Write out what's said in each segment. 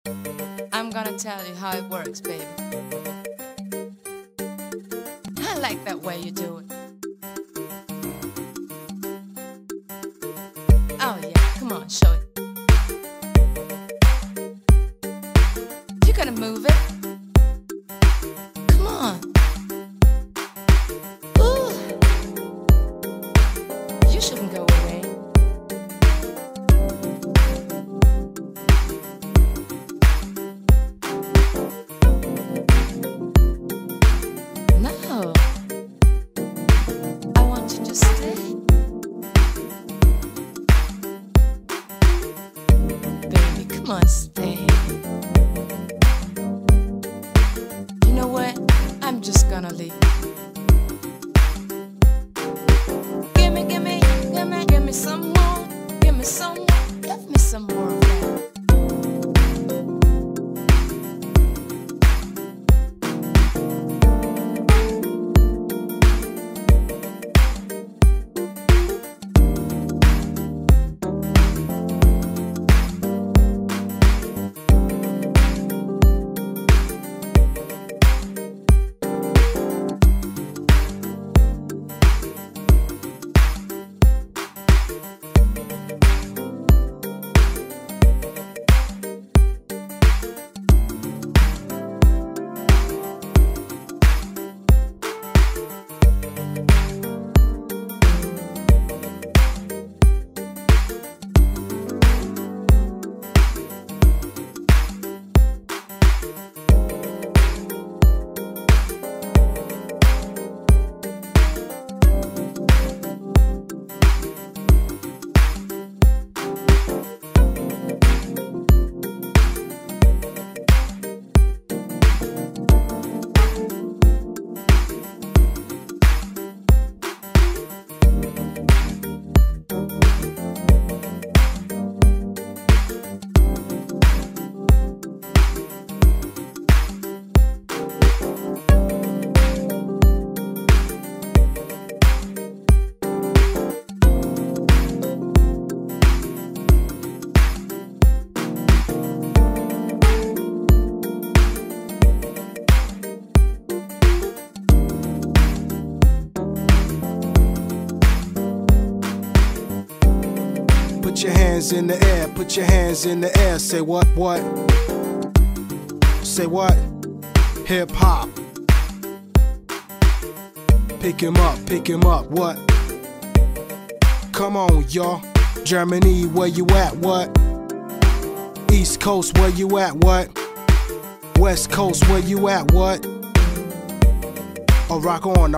I'm gonna tell you how it works, baby. I like that way you do it. Oh yeah, come on, show it. You gotta move it. Come on. Ooh. You shouldn't go away. No. I want you to stay. Baby, come on, stay. You know what? I'm just gonna leave. Give me some more. Give me some more. Give me some more of that. Put your hands in the air, put your hands in the air. Say what? Say what? Hip hop. Pick him up, what? Come on, y'all. Germany, where you at, what? East Coast, where you at, what? West Coast, where you at, what? I rock on.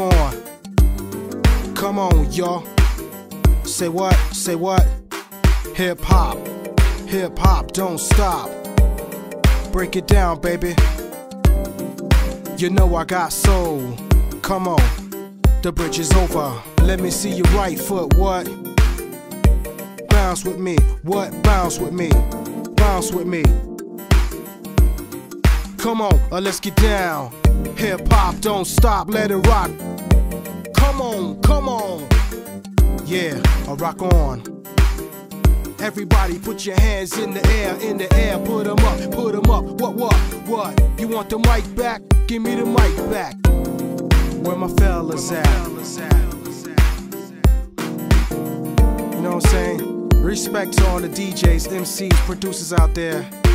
Come on, y'all. Say what? Say what? Hip hop, don't stop. Break it down, baby. You know I got soul. Come on, the bridge is over. Let me see your right foot, what? Bounce with me, what? Bounce with me, bounce with me. Come on, let's get down. Hip hop, don't stop, let it rock. Come on. Yeah, I rock on. Everybody put your hands in the air, put them up, what? You want the mic back? Give me the mic back. Where my fellas at? You know what I'm saying? Respect to all the DJs, MCs, producers out there.